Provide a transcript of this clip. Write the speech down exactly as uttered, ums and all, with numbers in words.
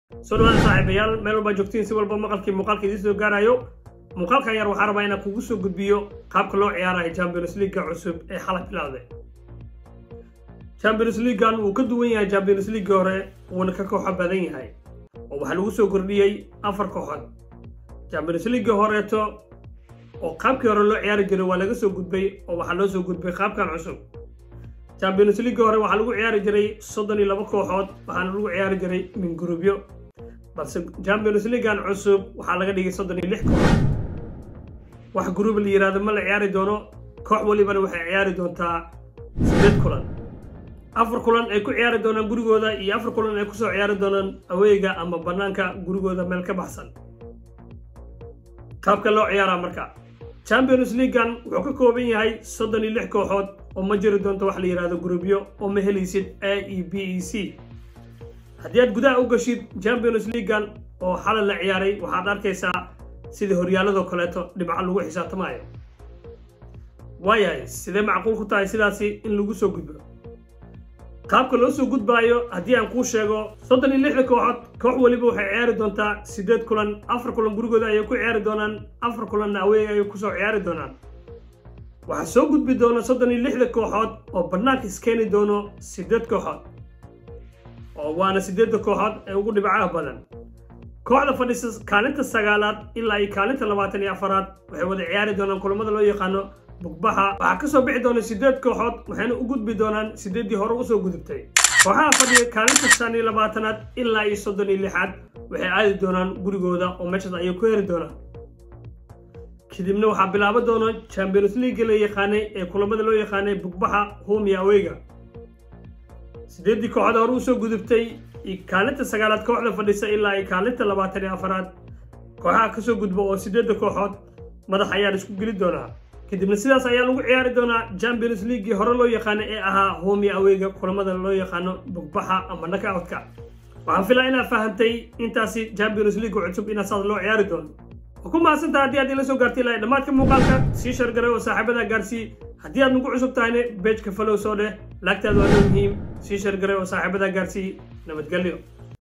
سودان صاحبيال meel walba joogtiin si walba maqalkii maqalkii idin soo gaarayo muuqaalkan yar waxaan rabaa inaan kugu soo gudbiyo qaabka loo ciyaarayo Champions League cusub ee xalay bilowday Champions League kan uu ka duwan yahay Champions League hore uu ka koox badan yahay oo waxa lagu soo kordhiyay afar kooxood Champions League horeeto oo qaabkii hore loo ciyaari jiray waa laga soo gudbay oo waxa loo soo gudbay qaabkan cusub Champions League hore waxa lagu ciyaari jiray soddon iyo laba kooxood waxaana lagu ciyaari jiray min groupyo بس Champions League كان عصب وحلقة دقيقة صدني لحكم واحد جروب اللي يراد ملا عياري دونه كوح ولي بنا وح عياري دون تا سديد كلان أفر كلان أكو عياري دونا جروب هذا يأفر كلان أكو سو عياري دونا أويجا أما بنانكا جروب هذا ملك بحسن كاب كلو عيار أمريكا Champions League كان وحكوا بيني هاي صدني لحكم حد ومجرد دون توح اللي يراد جروبيو ومهلي سيد A E B E C haddii aad gudaha u gashid Champions League kan oo xalal la ciyaaray waxaad arkaysaa sidii horyaalada kaleeto dhibco lagu xisaabtamayo waayay sidee macquul ku tahay sidaasi in lagu soo gudbo qaabka loo soo gudbaayo haddii aan ku sheego soddon iyo lix kooxood koox waliba waxay ciyaari doontaa sideed kulan afar kulan gurigooda ay ku ciyaari doonaan afar kulan away ay ku soo ciyaari doonaan waxa soo gudbi doona soddon iyo lix kooxood oo banaanka iskeeni doono sideed kooxood وانا سيدة كوحات ugu dhibcaha badan kooxda fadhiisa kaalinta sagaalaad ilaa ay kaalinta labaatan iyo afaraad waxay wada ciyaari doonaan kulamada loo yaqaano bugbaxa waxa ka soo bixi doona sideed kooxood waxayna u gudbi doonaan sideedii hore u soo gudubtay kooxaha fadhiya kaalinta shan iyo labaatanaad ilaa iyo soddon iyo lixaad waxay aadi doonaan gurigooda oo meeshaas ay ku heri doonaan kadibna waxa bilaabo doona Champions League la yaqaanay ee kulamada loo yaqaanay bugbaxa home iyo awayga sideedii kooxda hore u soo gudubtay kaalinta sagaalaad kooxda fadhisa ilaa ay kaalinta labaatan iyo afaraad kooxaha ka soo gudbo oo sideed kooxood madax ayaa isku geli doona kadibna sidaas ayaa lagu ciyaari doonaa Champions League hore loo yaqaan ee ahaa home iyo awayga kulamada loo yaqaano bugbaxa ama knockout-ka waxaan filaa inaad fahantay intaasi Champions League cusub in asaas loo ciyaari doono وكما أنت هدي هدي لسه قرتي لا دمات كم مقالك سيشر قرأ وصاحبنا قرسي هدي هاد نقول عصب تاني بيج كفلو سوده لاكت هذا مهم سيشر قرأ وصاحبنا قرسي نمتقليو